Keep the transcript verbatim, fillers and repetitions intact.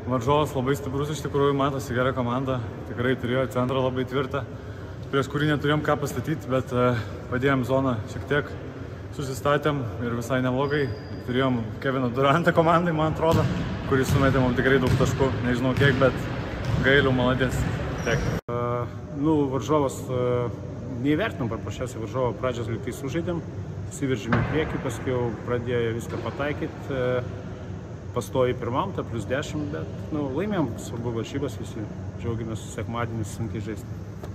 Varžovas labai stiprus, iš tikrųjų matosi gera komanda, tikrai turėjo centrą labai tvirtą, prieš kurį neturėjom ką pastatyti, bet padėjom zoną šiek tiek, susistatėm ir visai neblogai. Turėjom Keviną Durantą komandai, man atrodo, kuris sumetė mums tikrai daug taškų, nežinau kiek, bet Gailių maladės. Tiek. Uh, nu, varžovas uh, neįvertinom paprasčiausiai varžovo, pradžios lygtai sužaidėm, įsiveržėm į priekį, paskui jau pradėjo viską pataikyti. Uh, Pastoji pirmam, ta plus dešimt, bet nu, laimėjom, svarbu varžybas, visi džiaugiamės sekmadienį sunkiai žaisti.